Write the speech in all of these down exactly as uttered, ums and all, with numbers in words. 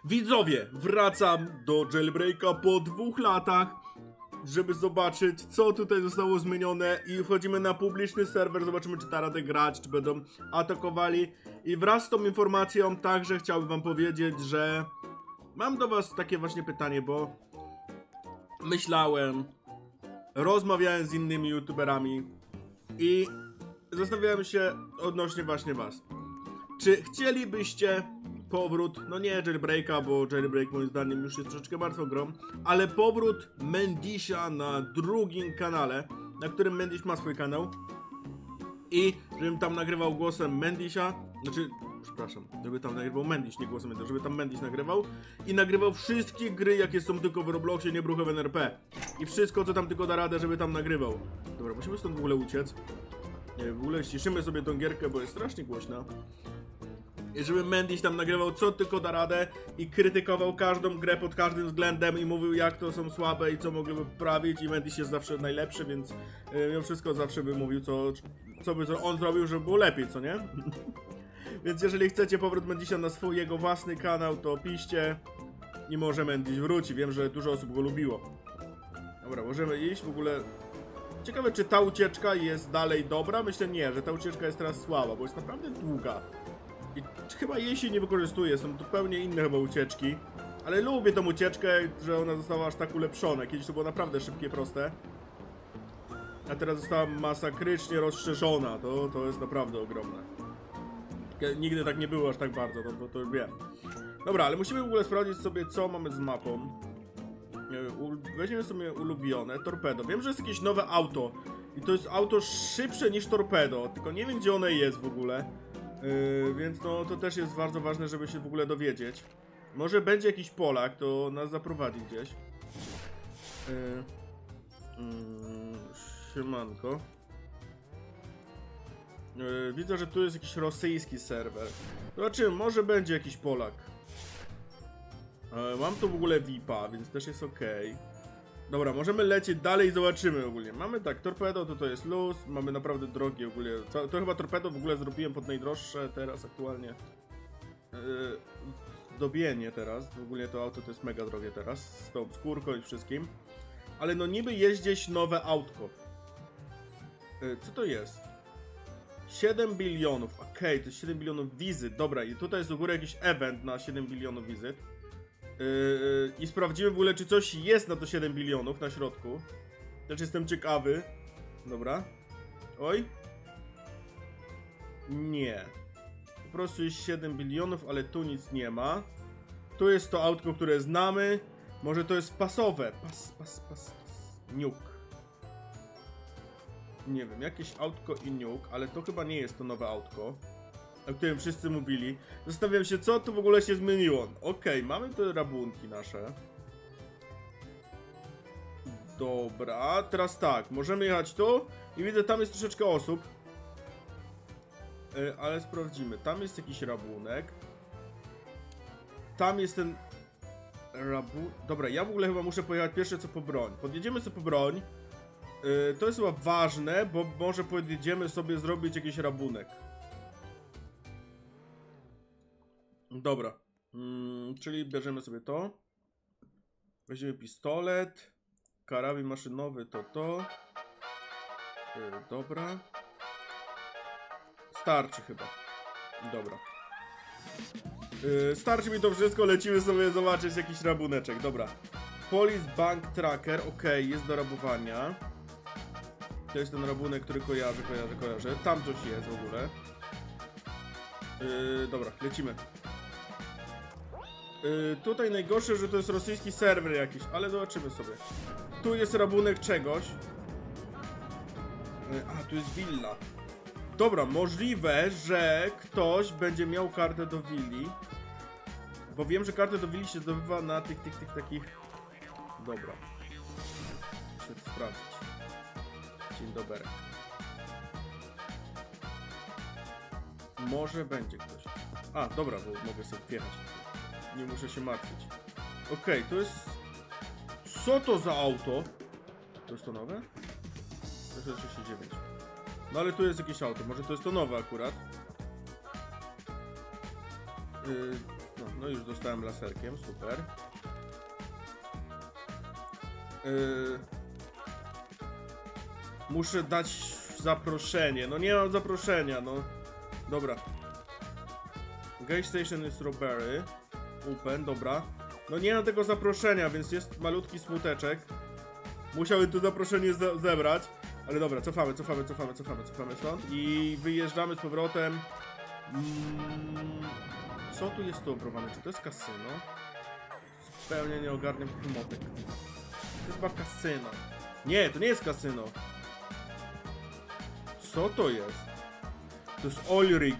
Widzowie, wracam do Jailbreaka po dwóch latach, żeby zobaczyć, co tutaj zostało zmienione, i wchodzimy na publiczny serwer, zobaczymy, czy da radę grać, czy będą atakowali. I wraz z tą informacją także chciałbym wam powiedzieć, że mam do was takie właśnie pytanie, bo myślałem, rozmawiałem z innymi youtuberami i zastanawiałem się odnośnie właśnie was. Czy chcielibyście powrót, no nie Jailbreaka, bo Jailbreak moim zdaniem już jest troszeczkę martwą grą, ale powrót Mendisia na drugim kanale, na którym Mendiś ma swój kanał, i żebym tam nagrywał głosem Mendisia, znaczy, przepraszam, żeby tam nagrywał Mendiś, nie głosem Mendisia, żeby tam Mendiś nagrywał i nagrywał wszystkie gry, jakie są tylko w Robloxie, nie bruchę w N R P, i wszystko, co tam tylko da radę, żeby tam nagrywał. Dobra, musimy stąd w ogóle uciec. Nie, w ogóle ściszymy sobie tą gierkę, bo jest strasznie głośna. I żeby Mendiś tam nagrywał co tylko da radę i krytykował każdą grę pod każdym względem i mówił, jak to są słabe i co mogliby poprawić, i Mendiś jest zawsze najlepszy, więc yy, mimo wszystko zawsze by mówił, co, co by on zrobił, żeby było lepiej, co nie? Więc jeżeli chcecie powrót Mendisia na swój, jego własny kanał, to piszcie i może Mendiś wróci. Wiem, że dużo osób go lubiło. Dobra, możemy iść w ogóle. Ciekawe, czy ta ucieczka jest dalej dobra? Myślę nie, że ta ucieczka jest teraz słaba, bo jest naprawdę długa. I chyba jej się nie wykorzystuje, są zupełnie inne chyba ucieczki. Ale lubię tą ucieczkę, że ona została aż tak ulepszona. Kiedyś to było naprawdę szybkie, proste. A teraz została masakrycznie rozszerzona. To, to jest naprawdę ogromne. Nigdy tak nie było aż tak bardzo, to, to, to wiem. Dobra, ale musimy w ogóle sprawdzić sobie, co mamy z mapą. Weźmiemy sobie ulubione, torpedo. Wiem, że jest jakieś nowe auto. I to jest auto szybsze niż torpedo. Tylko nie wiem, gdzie ono jest w ogóle. Yy, więc no, to też jest bardzo ważne, żeby się w ogóle dowiedzieć. Może będzie jakiś Polak, to nas zaprowadzi gdzieś. Yy, yy, siemanko. Yy, widzę, że tu jest jakiś rosyjski serwer. Zobaczymy, może będzie jakiś Polak. Yy, mam tu w ogóle V I P-a, więc też jest ok. Dobra, możemy lecieć dalej i zobaczymy ogólnie. Mamy tak, torpedo to to jest luz, mamy naprawdę drogie ogólnie. To, to chyba torpedo w ogóle zrobiłem pod najdroższe teraz aktualnie. Yy, zdobienie teraz, w ogóle to auto to jest mega drogie teraz, z tą skórką i wszystkim. Ale no niby jest gdzieś nowe autko. Yy, co to jest? siedem bilionów, okej, okay, to jest siedem bilionów wizyt, dobra, i tutaj jest u góry jakiś event na siedem bilionów wizyt. Yy, I sprawdzimy w ogóle, czy coś jest na to siedem bilionów na środku. Też jestem ciekawy. Dobra. Oj. Nie. Po prostu jest siedem bilionów, ale tu nic nie ma. Tu jest to autko, które znamy. Może to jest pasowe. Pas, pas, pas, pas. Nuke. Nie wiem, jakieś autko i nuke, ale to chyba nie jest to nowe autko, o którym wszyscy mówili. Zastanawiam się, co tu w ogóle się zmieniło. Okej, okay, mamy te rabunki nasze. Dobra, teraz tak, możemy jechać tu i widzę, tam jest troszeczkę osób. Yy, ale sprawdzimy, tam jest jakiś rabunek. Tam jest ten rabunek. Dobra, ja w ogóle chyba muszę pojechać pierwsze co po broń. Podjedziemy sobie po broń. Yy, to jest chyba ważne, bo może podjedziemy sobie zrobić jakiś rabunek. Dobra, hmm, czyli bierzemy sobie to. Weźmiemy pistolet. Karabin maszynowy to to. Yy, dobra. Starczy chyba. Dobra. Yy, starczy mi to wszystko, lecimy sobie zobaczyć jakiś rabuneczek, dobra. Police Bank Tracker, ok, jest do rabowania. To jest ten rabunek, który kojarzę, kojarzę, kojarzę. Tam coś jest w ogóle. Yy, dobra, lecimy. Yy, tutaj najgorsze, że to jest rosyjski serwer jakiś, ale zobaczymy sobie. Tu jest rabunek czegoś. Yy, a, tu jest willa. Dobra, możliwe, że ktoś będzie miał kartę do willi. Bo wiem, że kartę do willi się zdobywa na tych, tych, tych takich... Dobra. Muszę to sprawdzić. Dzień dobry. Może będzie ktoś. A, dobra, bo mogę sobie wjechać. Nie muszę się martwić. Okej, okay, to jest... Co to za auto? To jest to nowe? To jest trzydzieści dziewięć. No ale tu jest jakieś auto, może to jest to nowe akurat. Yy, no, No już dostałem laserkiem, super. Yy... Muszę dać zaproszenie. No nie mam zaproszenia, no. Dobra. Gate station is robbery. Open, dobra. No nie mam tego zaproszenia, więc jest malutki smuteczek. Musiałem to zaproszenie ze zebrać. Ale dobra, cofamy, cofamy, cofamy, cofamy, cofamy stąd. I wyjeżdżamy z powrotem. Mm, co tu jest tu obrowane? Czy to jest kasyno? Zupełnie nie ogarniam motyk. To jest chyba kasyno. Nie, to nie jest kasyno. Co to jest? To jest oil rig.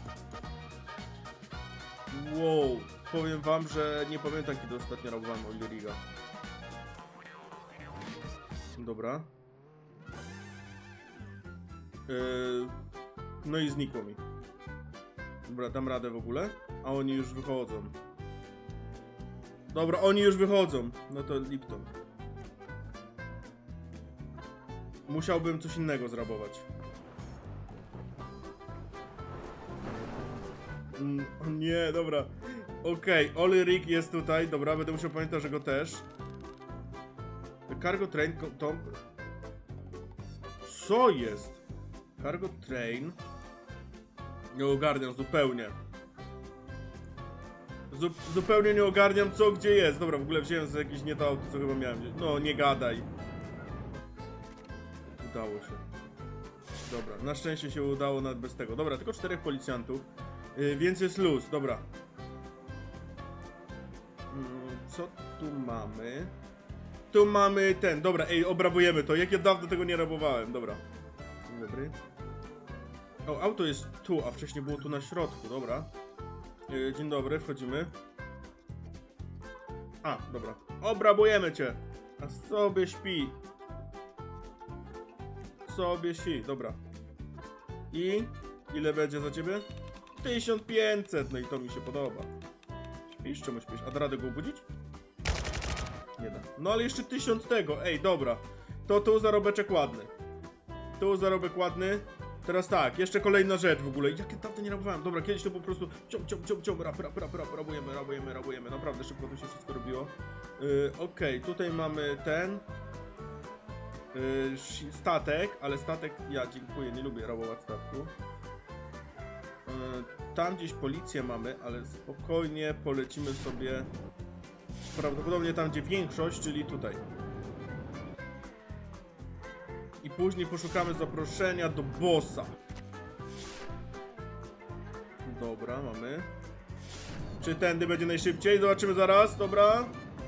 Wow. Powiem wam, że nie pamiętam, kiedy ostatnio robiłem oil riga. Dobra. Yy, no i znikło mi. Dobra, dam radę w ogóle. A oni już wychodzą. Dobra, oni już wychodzą. No to Lipton. Musiałbym coś innego zrabować. Mm, nie, dobra. Okej, okay, Oli Rig jest tutaj. Dobra, będę musiał pamiętać, że go też. Cargo train... To... Co jest? Cargo train... Nie ogarniam zupełnie. Zu zupełnie nie ogarniam, co gdzie jest. Dobra, w ogóle wziąłem z jakieś nie to auto, co chyba miałem. No, nie gadaj. Udało się. Dobra, na szczęście się udało nawet bez tego. Dobra, tylko czterech policjantów. Yy, więc jest luz, dobra. Yy, co tu mamy? Tu mamy ten, dobra, ej, obrabujemy to. Jak ja dawno tego nie rabowałem, dobra. Dzień dobry. O, auto jest tu, a wcześniej było tu na środku, dobra. Yy, dzień dobry, wchodzimy. A, dobra. Obrabujemy cię. A sobie śpi. Sobie śpi, dobra. I ile będzie za ciebie? tysiąc pięćset, no i to mi się podoba. Śpisz? Czemu śpisz? A da radę go obudzić? Nie da. No ale jeszcze tysiąc tego, ej, dobra. To tu zarobeczek ładny. Tu zarobek ładny. Teraz tak, jeszcze kolejna rzecz w ogóle. Jakie dawno nie rabowałem. Dobra, kiedyś to po prostu ciąg, ciąg, ciąg, ciąg, rap, rap, rap, rap, rabujemy, rabujemy, rabujemy. Naprawdę szybko to się wszystko robiło. Yy, Okej, okay, tutaj mamy ten yy, statek, ale statek, ja dziękuję, nie lubię rabować statku. Yy, tam gdzieś policję mamy, ale spokojnie polecimy sobie prawdopodobnie tam, gdzie większość, czyli tutaj. I później poszukamy zaproszenia do bossa. Dobra, mamy. Czy tędy będzie najszybciej? Zobaczymy zaraz, dobra.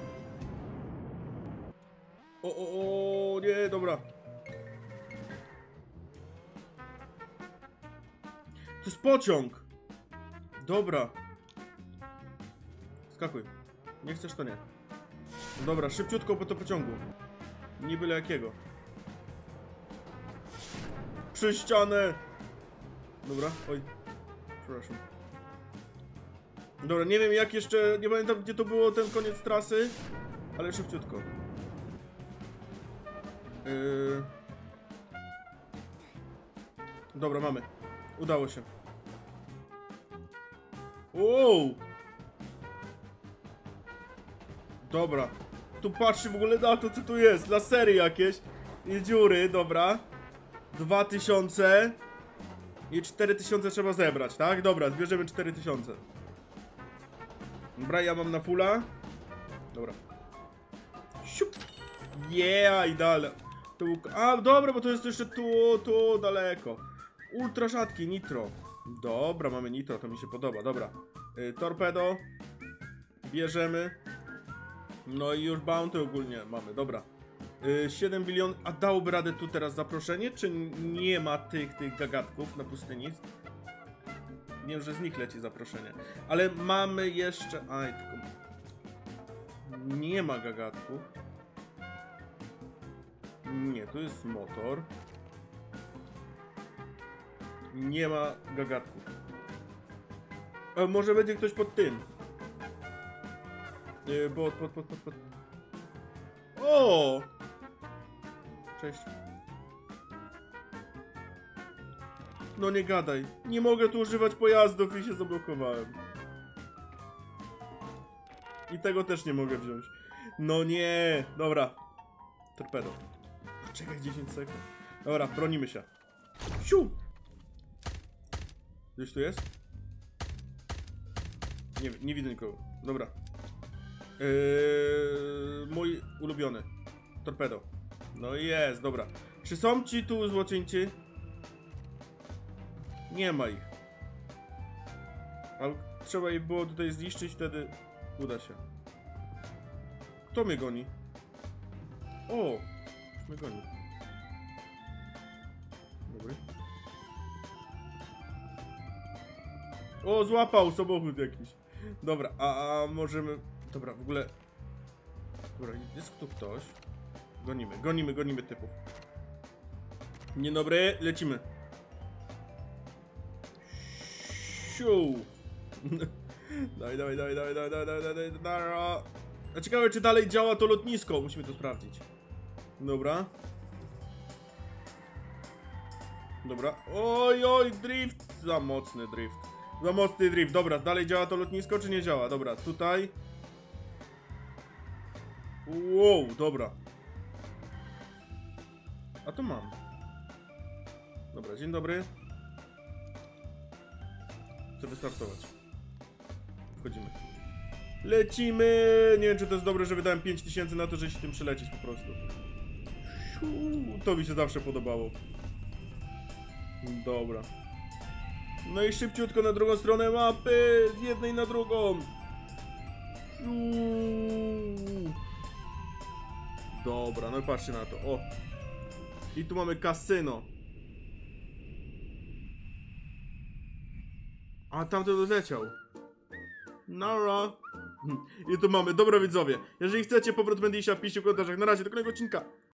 O, o, o, nie, dobra. To jest pociąg. Dobra. Skakuj. Nie chcesz, to nie. Dobra, szybciutko po to pociągu. Nie byle jakiego. Przy ścianę! Dobra, oj. Przepraszam. Dobra, nie wiem jak jeszcze... Nie pamiętam gdzie to było ten koniec trasy. Ale szybciutko. Yy... Dobra, mamy. Udało się. Wow! Dobra. Tu patrzcie w ogóle na to, co tu jest. Lasery jakieś. I dziury, dobra. dwa tysiące i cztery tysiące trzeba zebrać, tak? Dobra, zbierzemy cztery tysiące. Dobra, ja mam na fulla. Dobra. Siup. Yeah, idealnie. Tu... A, dobra, bo to jest jeszcze tu, tu daleko. Ultra rzadki, nitro. Dobra, mamy nitro, to mi się podoba, dobra. Yy, torpedo. Bierzemy. No i już bounty ogólnie mamy, dobra. siedem bilionów, a dałoby radę tu teraz zaproszenie, czy nie ma tych, tych gagatków na pustyni? Nie wiem, że z nich leci zaproszenie. Ale mamy jeszcze... Aj, tylko... Nie ma gagatków. Nie, tu jest motor. Nie ma gagatków. A może będzie ktoś pod tym. Yy, pod, pod, pod, pod, pod. O! Cześć. No nie gadaj. Nie mogę tu używać pojazdów i się zablokowałem. I tego też nie mogę wziąć. No nie. Dobra. Torpedo. Czekaj dziesięć sekund. Dobra, bronimy się. Siu! Gdzieś tu jest? Nie, nie widzę nikogo. Dobra. Yy, mój ulubiony. Torpedo. No jest, dobra. Czy są ci tu złoczyńcy? Nie ma ich. Ale trzeba ich było tutaj zniszczyć, wtedy uda się. Kto mnie goni? O! Mnie goni. Dobry. O, złapał samochód jakiś. Dobra, a, a możemy... Dobra, w ogóle... Dobra, jest tu ktoś. Gonimy, gonimy, gonimy typów. Dzień dobry, lecimy. Siu. Dawaj, dawaj, dawaj, dawaj, dawaj, dawaj, dawaj, dawaj. A ciekawe, czy dalej działa to lotnisko. Musimy to sprawdzić. Dobra. Dobra. Oj, oj, drift. Za mocny drift. Za mocny drift. Dobra, dalej działa to lotnisko, czy nie działa? Dobra, tutaj. Wow, dobra. A to mam. Dobra, dzień dobry. Chcę wystartować. Wchodzimy. Lecimy! Nie wiem, czy to jest dobre, że wydałem pięć tysięcy na to, żeby się tym przylecieć po prostu. To mi się zawsze podobało. Dobra. No i szybciutko na drugą stronę mapy! Z jednej na drugą! Dobra, no i patrzcie na to. O! I tu mamy kasyno. A tamten odleciał. Nara. I tu mamy, dobra widzowie. Jeżeli chcecie powrót Mendisia, piszcie w komentarzach. Na razie, do kolejnego odcinka.